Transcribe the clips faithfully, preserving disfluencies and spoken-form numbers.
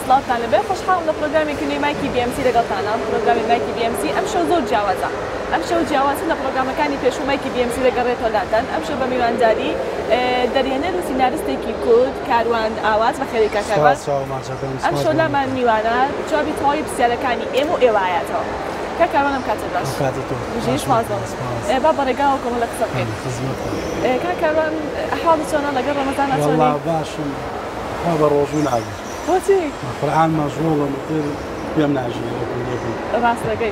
سڵاتان لەبێ خۆشحاڵم لە پرۆگرامێکی مایکی بی ئەم سی لەگەڵتانە پرۆگرامی مایکی بی ئەم سی ئەم شەو زۆر جیاوازە ئەم شەو جیاوازە لە پرۆگرامەکانی پێشوو مایکی بی ئەم سی دەگەڕێتەوە لاتەن ئەم شەو بە میوانداری دەریێنەر و سیناریستێکی کورد کاروان ئاواز بەخێری کاکاوان ئەم شەو لامان میوانە جوابی تەواوی پرسیارەکانی ئێمە و ئێوایەتەوە کاکاوانم کاتت باش بژێش مازڵ با بەڕێگاوە کۆمەڵە قسە بکەین کاکاوان ئەحواڵی چۆنە لەگەڵ ڕەمەزانە چۆنی باشم بە ڕۆژوو ناگەی بۆچی قورئان مەژغوڵم پێم ناژی ڕاست دەگەی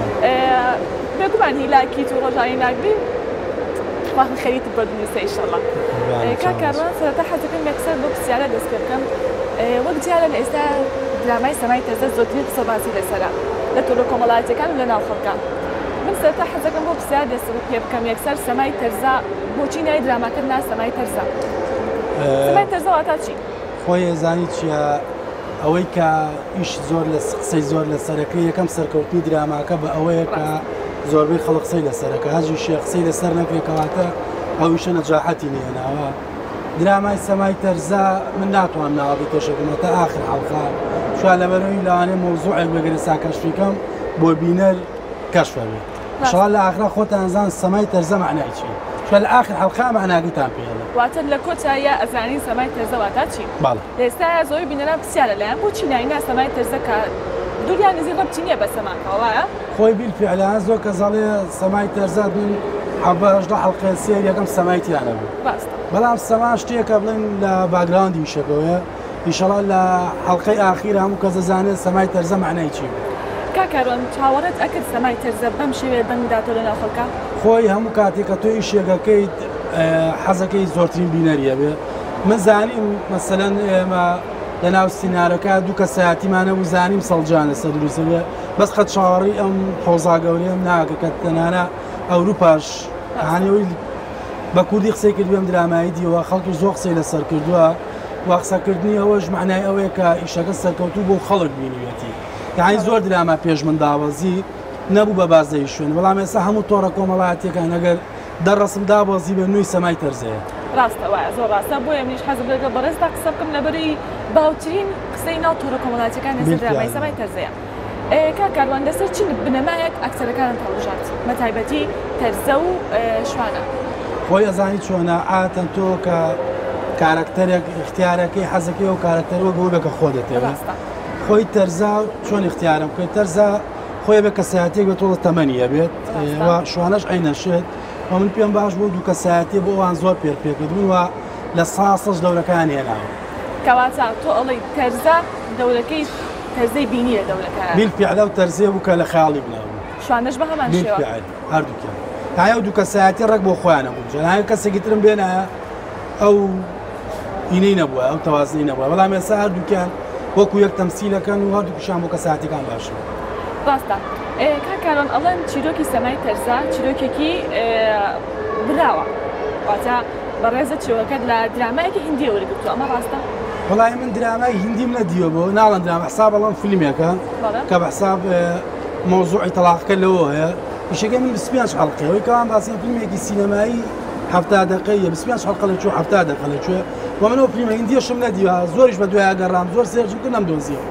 بێگومان هیلاکی تو ڕۆژانی ناگبی خواخن خەریت بۆ بنووسە ئیشەڵڵا کاکاوان سەرەتا حەزەکەم یەکسەر بۆ پرسیارە دەست پێ بکەم وەک جارە لە ئێستا درامای سەمای تەرزە زۆرترین قسە باسی لەسەرە لە تۆلە کۆمەڵایەتیەکان و لە ناو خەڵکان من سەرەتا حەزەکەم بۆ پرسیار دەست پێ بکەم یەکسەر سەمای تەرزە بۆچی ناوی دراماکرد نا سەمای تەرزە سەمای تەرزە واتە چی؟ خۆی زانی چیە ئەوەی کە ئیش زۆر لە قسەی زۆر لە سەرەکەی یەکەم سەرکەوتنی دراماکە بە ئەوەیە کە زۆربەی خەڵک قسەی لەسەرەکە هەژی شێ قسەی لەسەر نەکرێتەوەتە ئەو ئیشە نەجاحەتی نێناوە درامای سەمای تەرزە من ناتوانم ناوابی تۆشەکەمە تا ئاخر حەڵقە شوان لەبەرەوەی لەوانەیە مۆزوعێک بەگرێ سا کەشفیکەم بۆ بینەر کەشفە بێت شڵا لە ئاخرا خۆتان زان سەمای تەرزە معنای چی شوان لە ئاخر حەڵقا معناگیتان پێڵێ واتە لە کۆچایە ئەزانین سەمای تەرزە واتە چی؟ ئێستا زۆری بینەران پرسیارە لەیان بۆچی ناوینا سەمای تەرزە کە دووریان نزیک ڕەبتی نییە بە سەماکەوە وایە؟ خۆی بیلفعلان زۆر کە زەڵێ سەمای تەرزە بن حەبەشدە حەڵقەی سێر یەکەم سەمایتیانە بوو بەڵام سەما شتێکە بڵێن لە باگراوندی وشەکەوەیە ئیشەڵا لە حەڵقەی ئاخیر هەموو کەس دەزانێت سەمای تەرزە معنای چی کاکاوان چاوەڕێت ئەکرد سەمای تەرزە بەم شێوێ دەنگداتەوە لە ناو خەڵکە خۆی هەموو کاتێک کە تۆی شێگەکەیت حەزەکەی زۆرترین بینەریە بێ من زانیم مەسەلەن ئێمە لە ناو سینارەکە دوو کە سایەتیمانە و زانیم سەڵجانە سەر دروستە بێ بەس قەت چاوەڕی ئەم حۆزا گەورەیەم ناکە کە تەنانە ئەوروپاش هانەوەی بە کوردی قسەی کرد بێم درامایی دیوە خەڵکی زۆر قسەی لەسەر کردووە و قسەکردنی ئەوەش معنای ئەوەیە کە ئیشەکە سەرکەوتوو بۆ خەڵک بینوێتی یعنی زۆر درامە پێش من داوەزی نەبوو بە بازەی شوێن بەڵام ئێستا هەموو تۆڕە کۆمەڵایەتیەکان ئەگەر دەڕەسم دابەزی بە نوێی سەمای تەرزەیە ڕاستە وایە زۆر ڕاستە بۆیە منیش حەزم لەگەڵ بەڕێزدا قسە بکەم لەبەری باوترین قسەی ناو تۆڕە کۆمەڵایەتیەکان لەسەر درامای سەمای تەرزەیە کاکاوان لەسەر چ بنەمایەک ئەکسەرەکانت هەڵبژات بە تایبەتی تەرزە و شوانە خۆی ئەزانی چۆنە ئاتەن تۆ کە کارکتەرێک اختیارەکەی حەزەکەی و کارکتەرەوە بۆ بێکە خۆ دەتێت خۆی تەرزا چۆن اختیارم بکەیت تەرزا خۆی بە کەسایەتێک بێت تۆڵە تەمەنیە بێت شوانەش عینەشێت و من پێم باش بۆ دوو کەسایەتی بۆ ئەوان زۆر پێر پێکردبوون و لە ساسەش دەورەکان هێناوە کەواتە تۆ ئەڵی تەرزا دەورەکەی تەرزەی بینی لە دەورەکان بیلفعلە و تەرزێ بوو کە لە خەیاڵی بناوە شوانەش بە هەمان شێوە هەردووکیان تایە دوو کەسایەتی ڕێک بۆ خۆیانە بوو جەنایە کەسێکی ترم بێنایە ئەو ئینەی نەبووە ئەو تەوازنی نەبووە بەڵام ئێستا هەردووکیان وەکو یەک تەمسیلەکەن و هەردووکیشان بۆ کەسایەتیەکان باشن ڕاستە کاکاوان ئەڵێن چیرۆکی سەمای تەرزا چیرۆکێکی براوە واتە بەڕێزە چێوەکەت لە درامایەکی هیندی وەرگرتووە ئەمە ڕاستە؟ وەڵای من درامای هیندیم نەدیوە بۆ ناڵەن درامە حساب بەڵام فیلمێکە کە بە حساب مۆزوعی تەلاقەکە لەوە هەیە ئیشەکەی من بیست حەڵقەیەوەی کەوان باسیێن فیلمێکی سینەمایی هەفتە دەقەیە بیست حەڵقە لەکوێ هەفتە دەقە لەکوێ و منەوە فیلمە هیندیەشم نەدیوە زۆریش بە دوای ئەگەڕام زۆر سێرجم کرد نەمدۆزیەوە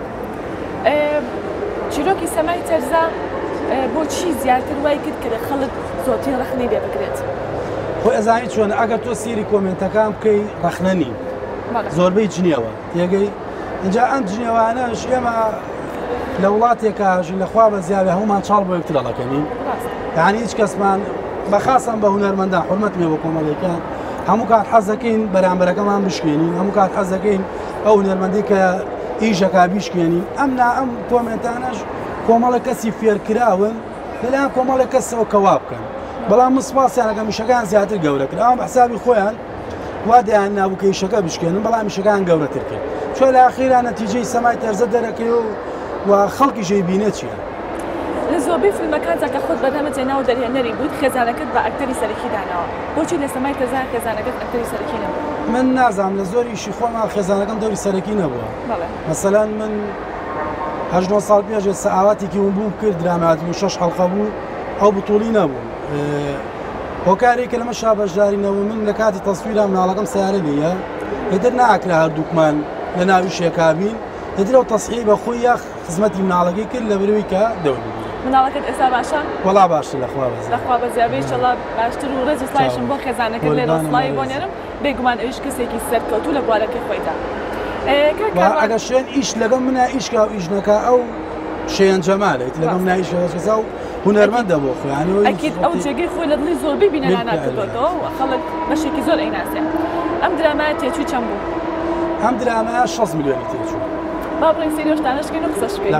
چیرۆکی سەمای تەرزا بۆچی زیاتر وای کرد کە لە خەڵک زۆرترین ڕەخنەی لێ بگرێت خۆی ئەزانی چۆنە ئەگەر تۆ سیری کۆمنتەکان بکەی ڕەخنەنی زۆربەی جنیەوە تێگەی اینجا ئەم جنێوانەش ئێمە لە وڵاتێکە ژین لەخوا بە زیاوێ هەمومان چاڵ بۆ یەکتر دەڵەکەنین یعنی هیچ کەسمان بەخاسان بە هونەرمەندان حورمەت مێ بۆ کۆمەڵەکان هەموو کات حەزەکەین بەرامبەرەکەمان بشکێنین هەموو کات حەزەکەین ئەو هونەرمەندی کە ئیژەکە بیشکێنی ئەم نا ئەم کۆمنتانەش کۆمەڵە کەسی فێرکراون لەلایەن کۆمەڵە کەسەوە کەوا بکەن بەڵام من سپاسیانەکەم ئیشەکان زیاتر گەورە کرد ئەوان بە حسابی خۆیان وا دەیان نابوو کە ئیشەکە بشکێنن بەڵام ئیشەکان گەورەتر کرد چۆن لە ئاخیرا نەتیجەی سەمای تەرزە دەرەکەی و خەڵکیشەی بینە چییە؟ لە زۆربەی فیلمەکان جاکە خۆت بەدەمە جێناوە دەریێنەری بوویت خێزانەکەت بە ئەکتەری سەرەکی داناوە بۆچی لە سەمای تەرزا خێزانەکەت ئەکتەری سەرەکی نەبوو؟ من نازانم لە زۆری ئیشی خۆمان خێزانەکەم دەوری سەرەکی نەبووە مەسەلەن من هەژدە ساڵ پێش سەعاتێکی ون بوو کرد دراماتی شەش حەڵقە بوو ئەو بتوڵی نەبوو هۆکارێکە لەمە شابەشدارینەوە من لە کاتی تەسویرا مناڵەکەم سیارە لێیە هێدر ناکرا هەردووکمان لە ناوی شێکابین ئەدی لەو تەسحیح بە خۆی یاخ خزمەتی مناڵەکەی کرد لە بروی کە دەوری مناڵەکەت ئێستا باشە؟ وەڵا باشە لەخوا بەزیێ لەخوا بەزیێ ئینشەڵا باشتر و ڕێز و سڵایشم بۆ خێزانەکەت لێرە سڵاوی بۆ نێرم بێگومان ئەویش کەسێکی سەرکەوتوو لە بوارەکەی خۆیدا. ئەگەر شوێن ئیش لەگەڵ منە ئیشکا و ئیش نەکا ئەو شێن جەمالێت لەگەڵ منە ئیش کەسا و هونەرمەندە بۆ خۆیانی ئەکید ئەو جێگەی خۆی لە دڵی زۆربەی بینەرانە کردوەوە و خەڵک بەشێکی زۆر ئەیناسێ. ئەم درامایە تێچووی چەند بوو؟ ئەم درامایە شەش میلیۆنی تێچوو. با بڵێن سێریۆشتانەشکەین و قسەشکەین.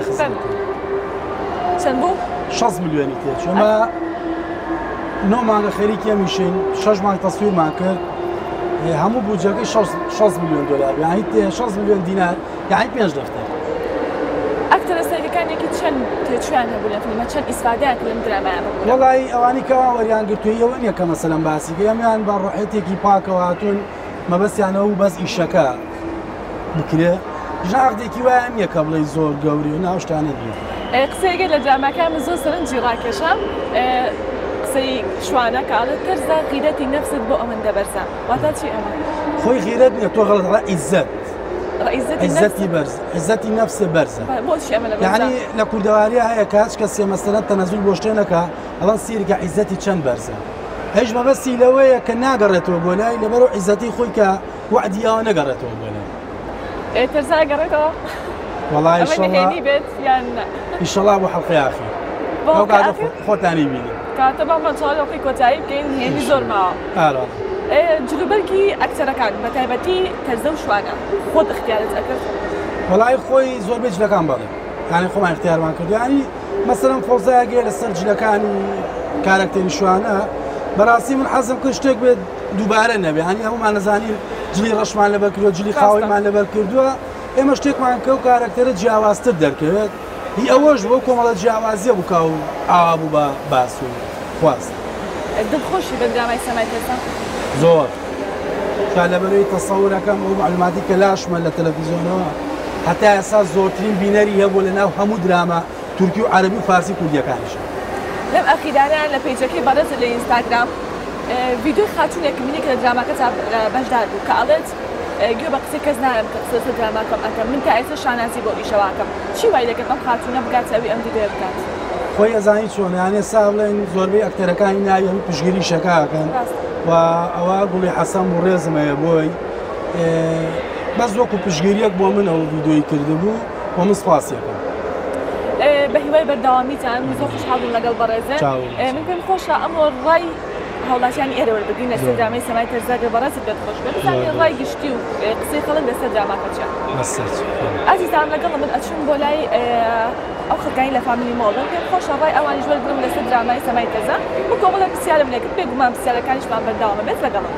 چەند بوو؟ شەش میلیۆنی تێچوو. ئەمە نۆ مانگە خەریکی ئەمیشین شەش مانگ تەسویرمان کرد هەموو بودجەکەی شەش میلیۆن دۆلار یعنی شەش میلیۆن دینار یعنی پێنج دەفتەر. ئەکتەرە سەرەکیەکانێکی چەند تێچوویان هەبوو لە فیلمە چەند ئیسفادەیان کرد لەم درامایە بوو؟ وەڵی ئەوانی کەوا وەریان گرتووی ئەوە نییە کە مەسەلەن باسی کە ئەمیان بە ڕۆحێتێکی پاکەوە هاتوون مەبەستیانەوە و بەس ئیشەکە بکرێ ژاغدێکی وایە نییە کە بڵێ زۆر گەوری و ناو شتانە دیێ. قسەیەکە لە دراماکان زۆر سەرنجی ڕاکێشام قسەی شوانە کاڵێت تەرزە غیرەتی نەفست بۆ ئەمەندە بەرزە واتە چی ئەمە؟ خۆی غیرەت نییە تۆ غەڵەت ڕە عیزەت عیزەتی بەرز عیزەتی نەفسە بەرزە بۆچی ئەمە لە بەرزە؟ یعنی لە کوردەواریە هەیە کاچ کەسێ مەسەلەن تەنەزول بۆ شتێنەکە ئەڵەن سیرکە عیزەتی چەند بەرزە هیچ مەبەستی لەوەیە کە ناگەڕێتەوە بۆ لای لەبەرەوە عیزەتی خۆی کە وعدیاوە نەگەڕێتەوە بۆ لای تەرزا گەڕێتەوە؟ وەڵای ئینشەڵا بێت یان ئینشەڵا بۆ حەڵقەی ئاخیر ئەو کاتە خۆتانی بینن کاتە بامان چاڵۆقی کۆتایی بکەین هێنی زۆر ماوە جلوبەرگی ئەکتەرەکان بە تایبەتی تەرزە و شوانە خۆت اختیارت ئەکرد؟ وەڵای خۆی زۆربەی جلەکان بەڵێ یانی خۆمان اختیارمان کرد یانی مەسەلەن فەوزایەگێ لەسەر جلەکانی کارەکتەری شوانە بەڕاستی من حەزم کرد شتێک بێت دووبارە نەبێ هەنی هەمومان نەزانین جلی ڕەشمان لەبەر کردووە جلی خاوەیمان لەبەر کردووە ئێمە شتێکمان کە و کارەکتەرە جیاوازتر دەرکەوێت هی ئەوەش بۆ کۆمەڵە جیاوازیە بووکە و ئابوو بە باس و خواست. دڵخۆشی بە درامای سەمای تەرزە؟ زۆر کا لەبەرەوەی تەسەوورەکەم ئەو معلوماتی کە لاشمە لە تەلەڤیزیۆنەوە هەتا ئێستا زۆرترین بینەری هەبوو لە ناو هەموو دراما تورکی و عەرەبی و فارسی کوردیەکانیش. لەم ئەخیرانە لە پێیجەکەی بەڕێزت لە ئینستاگرام ڤیدیۆی خاتوونێک بینی کە لە دراماکە بەشدار بوو کە ئەڵێت گوێ بە قسەی کەس نارم کە قسە دراماکەم ئەەکەم من تا ئێستا شانازی بۆ ئیشەواکەم چی وای دەکەم ئەم خاتوونە بگات ئەوی ئەم ڤیدیۆ بکات؟ خۆی ئەزانی چۆنیانێ سا بڵێن زۆربەی ئەکتەرەکانی ناوی هەموو پشگیری شەکاکەن و ئەوە گوڵی حەسەن و ڕێزمەیە بۆی بەس وەکو پشگیریەک بۆ من ئەو ڤیدیۆی کردبوو بۆ من سپاسیەکەم. بە هیوای بەردەوامیتان زۆر خوشحاڵم لەگەڵ بەڕێزە من پێم خۆشە ئەمڕۆ ڕای هەوڵاتیانی ئێرە وەربگرین لەسەر درامای سەمای تەرزە بەڕێزت بێت خۆش بێت بزانین ڕای گشتی و قسەی خەڵک لەسەر دراماکە چییە. ئازیزان لەگەڵ من ئەچوون بۆ لای ئەو خەکانی لە فامیلی مۆڵن پێم خۆشە ڕای ئەوانیش وەربگرم لەسەر درامای سەمای تەرزە بۆ کۆمەڵە پرسیارم لێکرد بێگومان پرسیارەکانیشمان بەردەوامە بێت لەگەڵم.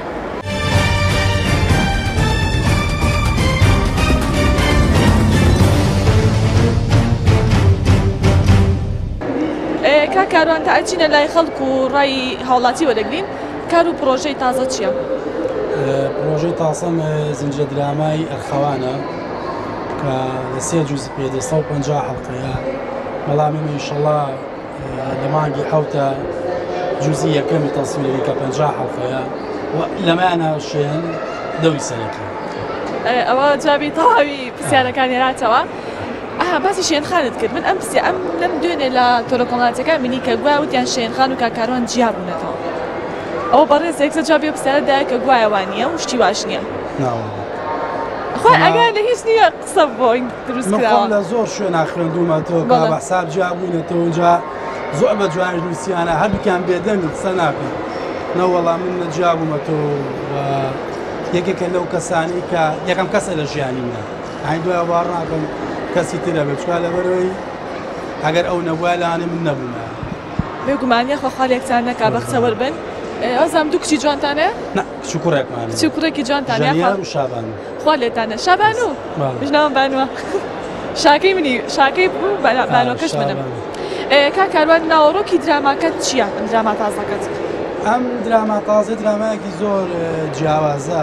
کا کاروان تا ئەچینە لای خەڵک و ڕای هاوڵاتی وەرەگرین کار و پرۆژەی تازە چییە؟ پرۆژەی تاسەم زنجە درامای ئەرخەوانە کە لە سێ جوز پێدە سەد و پەنجا حەڵقەیە بەڵام ئێمە ئینشەڵا لە مانگی حەوتە جوزی یەکەمی تەسویری کە پەنجا حەڵقەیە لەمانە شوێن دەوری سەرەکی ئەوە جوابی تەواوی پرسیارەکان هێراتەوە. باسی شوێنخانت کرد من ئەم پرسیار ئەم لەم دوێنێ لە تۆلۆکۆمەڵاتیەکان بینی کە گوایە وتیان شوێنخان و کاکاروان جیا بوونەتەوە ئەوە بەڕێز یەکسەر جوابی پرسیارەدایە کە گوایەوان نییە و شتی واش نییە خۆی ئەگەر لە هیچ نییە قسە بۆی دروست کراوە لە زۆر شوێنە خوێندومەتەوە کە بەحساب جیا بوونەتەوە اینجا زۆر بە جوانش نووسیانە هەردووکیان بێدەنگ قسە ناکەن نەوەڵام من نەجیا بوومەتەوە یەکێکە لەو کەسانی کە یەکەم کەسە لە ژیانی منە ئاین دوای باڕ ناکەم کەسی ترە بێت چکا لەبەرەوەی ئەگەر ئەو نەبووە لەوانێ من نەبوومە بێگومانیە خۆ خاڵێکتان نەکا بە قسە وەربن ئەزام دوو کچی جوانتانە؟ نە کچی کوڕێکمان کچی کوڕێکی جوانتانە ژەنیار و شابان خوا لێتانە شابان و ژناوم بانووە شاکەی منی شاکەی بوو بانوەکەش منم کا کاروان ناوەڕۆکی دراماکەت چییە ئەم دراما تازەکەت؟ ئەم دراما تازە درامایەکی زۆر جیاوازە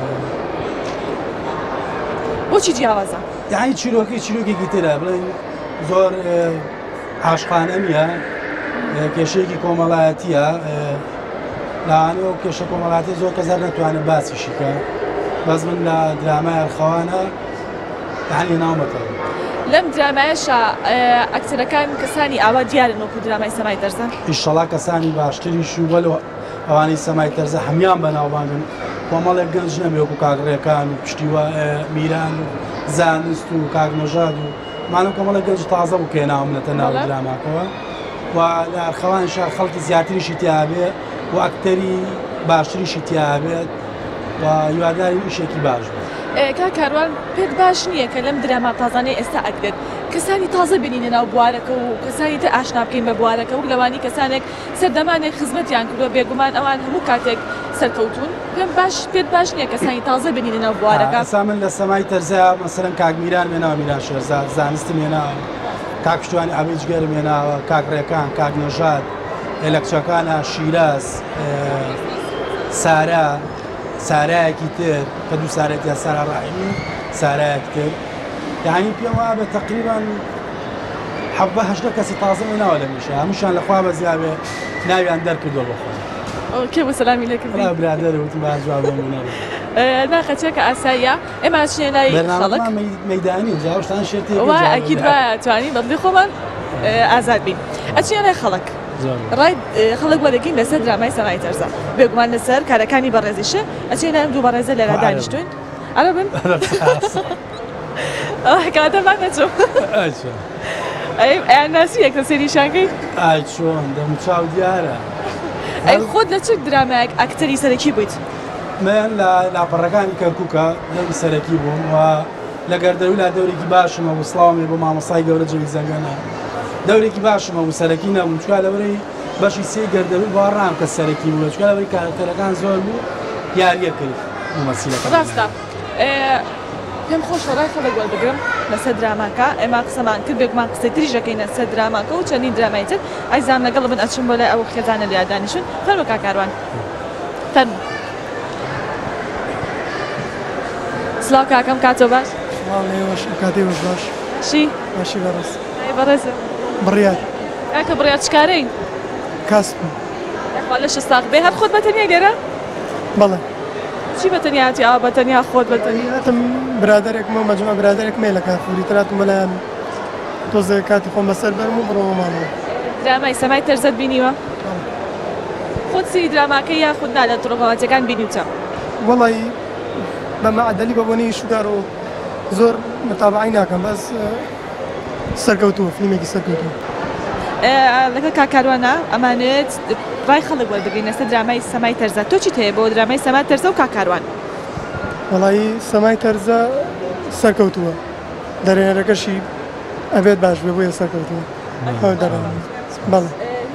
بۆچی جیاوازە؟ یعنی چیرۆکی چیرۆکێکی ترە بڵێن زۆر عاشقانە نیە کێشەیەکی کۆمەڵایەتیە لەوانەیە و کێشە کۆمەڵاتی زۆر کەس نەتوانێت باسیشیکە بەس من لە درامای ئەرخەوانە یعنی ناومەتەوە لەم درامایەشە ئەکتەرەکان کەسانی ئاوا دیارن وەکو درامای سەمای تەرزە ئینشەڵا کەسانی باشتریش و وەلو ئەوانەی سەمای تەرزە هەمیان بەناوبانگن کۆمەڵێک گەنج نەبێ وەکو کاگڕێکان و پشتیوە میران و زانست و کاگنۆژاد و مانە کۆمەڵێک گەنج تازە بوو کێناومنەتە ناو دراماکەوە و لە ئەرخەوانشار خەڵکی زیاتریشی تیابێ و ئەکتەری باشتریشی تیابێت و هیواداری ئیشێکی باش بێت. کا کاروان پێت باش نییە کە لەم دراما تازانەی ئێستا ئەکرێت کەسانی تازە بینینە ناو بوارەکە و کەسانی تە ئاشنا بکەین بە بوارەکە و لەوانی کەسانێک سەردەمانێک خزمەتیان کردووە بێگومان ئەوان هەموو کاتێک سەرکەوتون پێم باش پێت باش نییە کەسانی تازە بینینە ناو بوارەکە. ئەسا من لە سەمای تەرزە مەسەرەن کاگمیران مێناوە میران شێرزاد زانستم مێناوە کاک پشتوانی ئابێجگەر مێناوە کاگڕێکان کاگنۆژاد ئێلەکچەکانە شیراز سارا سارایەکی تر کە دوو سارەتی سارا ڕاحیمی سارایەک تر یعنی پێم وایە بە تەقریباً حەوت هەژدە کەسی تازە مێناوە لە میشە هەمووشیان لەخوا بەزیابێ ناویان دەرکردووە بۆ خۆیان. کێ بۆ سەلامی لێ کردی؟ برادەرە وتم با جواب بێنەوە. ناخەچێکە ئاساییە ئێمە ئاچینە لای خەڵک مەیدانی جاوشتان شێتی وای ئەکید وایە توانی بەدڵی خۆمان ئازاد بین ئەچینە لای خەڵک. ڕای خەڵک وەدەگەین لەسەر درامای سەمای تەرزە بێگومان لەسەر کارەکانی بەڕێزیشە ئەچینە دوو بەڕێزە لێرە دانیشتوین ئەرە بن کاتەمان نەچوو ئەیان ناسی یەکتە سێریشانکەی ئای چۆن دەموچاو دیارە ئەی خۆت لە چ درامایەک ئەکتەری سەرەکی بوویت؟ من لە لاپەڕەکانی کەرکووکە دەوری سەرەکی بووم و لە گەردەوی لا دەورێکی باشمە و سڵاومێ بۆ مامۆستای گەورە جەوی زەنگەنە دەورێکی باشمە و سەرەکی نەبووم چکا لەوەرەی بەشی سێ گەردەوی باڕام کە سەرەکی بوو چکا لەوەری کارکتەرەکان زۆر بوو یاریە کرد مەسیلەکە. ڕاستە پێم خۆشە ڕای خەڵک وەردەگرم لەسەر دراماکە ئێمە قسەمان کرد بێگومان قسەی تریش دەکەین لەسەر دراماکە و چەندین درامای تر ئایزان لەگەڵ بن ئەچم بۆ لای ئەو خێزانە لێ دانیشتون فەرموو کاکاروان فەرموو. سڵاو کاکەم کاتۆ باش؟ سڵاو لێوەش کاتی وەش باش. چی؟ باشی بەڕێز. بەڕێزە. بڕیار. کاکە بڕیار چکارەی؟ کاسبم. خوا لەشە ساق بێ هەر خۆت بەتەنیا لێرە؟ بەڵێ. چی بەتەنیاتی ئاوا بەتەنیا خۆت بەتەنیا؟ هاتم برادێکمە مەجموعە برادێک مێ لە کارفوری تراتم بەلایەن تۆزە کاتی خۆم بەسەر بەرم و بڕۆمە ماڵەوە. درامای سەمای تەرزەت بینیوە؟ خۆت سری دراماکە یاخود نا لە تڕۆمەواتیەکان بینیوتە؟ وەڵی بە مەعدەلی بەبوونی شوگار و زۆر متابعی ناکەم بەس سەرکەوتووە فیلمێکی سەرکەوتووە. لەگەڵ کاکاروانە ئەمانێت ڕای خەڵک وەردەگرین لەسەر درامای سەمای تەرزە تۆ چیت هەیە بۆ درامای سەمای تەرزە و کاکاروان؟ وەڵی سەمای تەرزە سەرکەوتووە دەرێنەرەکەشی ئەبێت باش بێ بۆیە سەرکەوتووە بەڵێ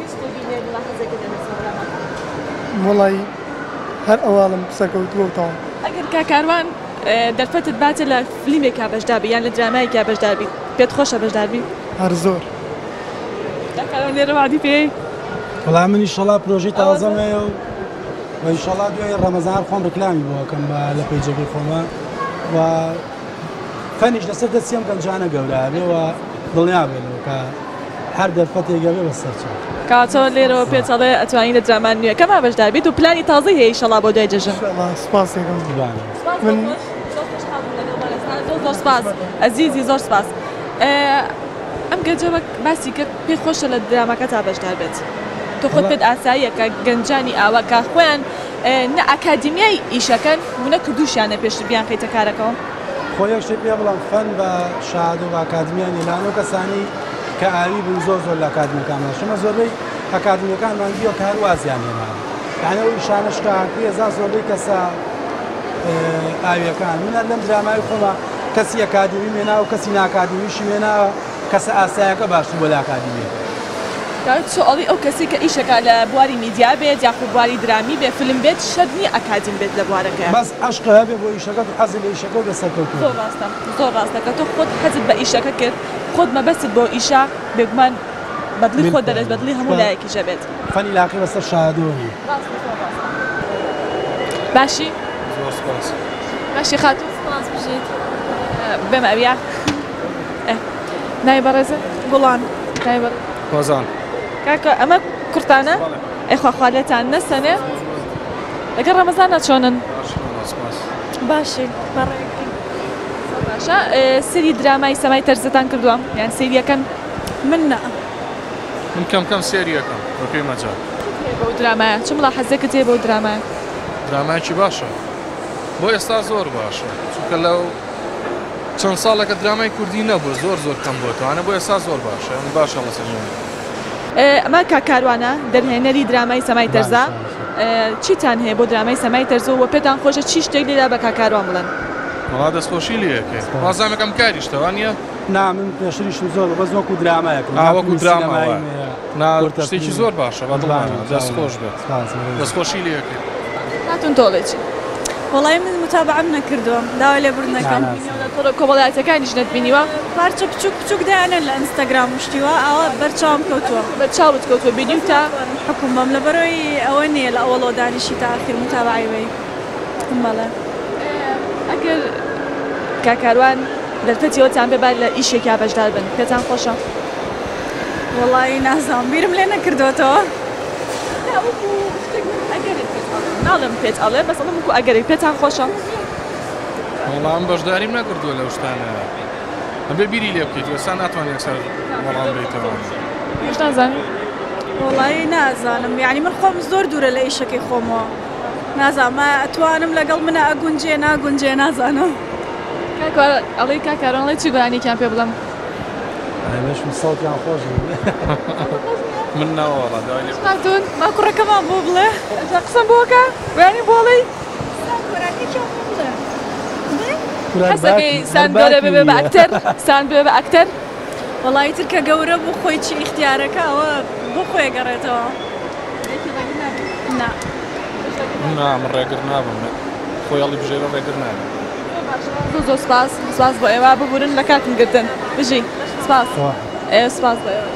وەڵی هەر ئەواڵم سەرکەوتووە و تاوە. ئەگەر کاکاروان دەرفەتت باتە لە فیلمێکا بەشدار بی یان لە درامایەکا بەشدار بی پێت خۆشە بەشدار بی؟ هەر زۆر. کاکاروان لێرە وعدی پێی؟ وەڵام من ئینشەڵا پرۆژەی تازەمەیە و ئینشەڵا دوای ڕەمەزان خۆم ڕکلامی بۆکەم لە پەیجەکەی خۆمە و فەنیش لەسەر دەستیم گەنجانە گەورە بێەوە دڵنیا بێنەوە کە هەر دەرفەتێکگە بێ بەسەرچێت. کاتۆ لێرەوە پێچەڵێ ئەتوانی لە درامان نوێ کەما بەشدار بیت و پلانی تازەی هەیە ئینشەڵا بۆ دوای جەژن. سپاسێکم. من زۆر سپاس ئەزیزی زۆر سپاس. ئەم گەنجەوە باسی کرد پێی خۆشە لە درامەکە تا بەشدار بێت. تۆ خۆت پێت ئاساییە کە گەنجانی ئاوا کە خۆیان نە ئەکادمیای ئیشەکەن و نە کردووشیانە پێش بیان خەیتە کارەکەەوە؟ خۆ یەکشێ پێ بڵام فەن بە شاد و ئاکادمیان لەلانەوە کەسانی کە ئاوی بن زۆر زۆر لە ئاکادمیەکانمان شمە زۆربەی ئەکادمیەکانمان دیوە کە هەروازیان هێنا یعنی ئەو ئیشانە شتاکوی هەزا زۆربەی کەسە ئاویەکان منە لەم درامای خۆمە کەسی ئەکادمی مێنا و کەسی ناکادمیشی مێناوە کەسە ئاسایەکە باشی بۆ لە ئاکادمی. سوالی ئەو کەسی کە ئیشەکە لە بواری میدیا بێت یاخود بواری درامی بێ فیلم بێت شەرنی ئەکادیم بێت لە بوارەکە بەس عەشقە هەبێ بۆ ئیشەکە و حەزی لە ئیشەکە و لەسەرکەوتنەوە. زۆر ڕاستە زۆر ڕاستە کە تۆ خۆت حەزت بە ئیشەکە کرد خۆت مەبەستت بۆ ئیشا بێگومان بەدڵی خۆت دەرێت بەدڵی هەموو لایەکیشە بێت. فەنی لاقی بەسەر شادۆنی. باشی؟ زۆر سپاس. باشی خاتوو سپاس بژیت. بێمە ئەویا نای بەڕێزە؟ گوڵان نای بەڕێز. کۆزان. کاکە ئەمە کورتانە؟ ئەیخوا لێتان نەسەنێ؟ لەگەڵ ڕەمەزانە چۆنن؟ باشی بەڕێکی باشە سری درامای سەمای تەرزەتان کردووە یان سریەکەن من نە من کەم کەم سێریەکەم وەکەی مەجال بۆ درامایە چ مڵا حەزەکەت هەیە بۆ درامایە درامایکی باشە بۆ ئێستا زۆر باشە چونکە لەو چەند ساڵێکە درامای کوردی نەبوو زۆر زۆر کەم بۆتوانە بۆ ئێستا زۆر باشە من باشە لە سەرمەوە ئەمە کاکاروانە دەرهێنەری درامای سەمای تەرزە چیتان هەیە بۆ درامای سەمای تەرزە و پێتان خۆشە چی شتێک لێدا بە کاکاروان بڵێن وڵا دەستخۆشی لەکە وازانەکەم کاری شتەوانە نا من پێشریشم زۆر بەس وەکو درامایەکە وەکو درامە شتێکی زۆر باشە دەستخۆش بێت دەستخۆشی لەکە هاتون تۆڵێکی وڵای من متابعەم نەکردووە داوای لێبوردنەکەم کۆمەڵایەتەکانیش نەتبینیوە پارچە بچووک بچووک دایانە لە ئینستاگرام شتیوە ئەوە بەرچاوم کەوتووە بە چاوت کەوتووە بینیم تا حکوم بەم لەبەرەوەی ئەوە نییە لە ئەوڵۆ دانیشی تا ئاخر متابعی وەی بەڵێ ئەگەر کاکاروان دەرفەتیەوەتان بێبار لە ئیشێکیا بەشدار بن پێتان خۆشە وڵی نازانم بیرم لێ نەکردوێتەوە ناڵم پێت ئەڵێ بەس ئەڵم وەکو ئەگەری پێتان خۆشە وەڵام بەشداریم نەکردووە لەو شتانە ئەبێ بیری لێ بکەیت ئێستا ناتوانێت ئەکسەر وەڵام بێتەوە هێش نازانم وڵی نازانم یعنی من خۆم زۆر دوورە لە ئیشەکەی خۆمەوە نازانم ئەتوانم لەگەڵ منە ئەگونجێ ناگونجێ نازانم ئەڵی کاکارۆنڵی چی گۆیانێکیان پێ بڵم مەشم ساڵیان خۆش من ناوەڵا هاتون ما کوڕەکەمان بۆ بڵێ قسەم بۆکە بەیانی بۆڵی حەسەکەی ساندۆرە بێ بە ئەکتەر ساند بێ بە ئەکتەر وڵی ترکە گەورە بۆ خۆی چی ئیختیارەکە ئەوە بۆ خۆی گەڕێتەوە نا من ڕێگر نابم خۆی هەڵی بژێرە ڕێگر نابم زۆر زۆر سپاس سپاس بۆ ئێوە ببورن لە کاتم گرتن بژی سپاس سپاس بۆ ئێوە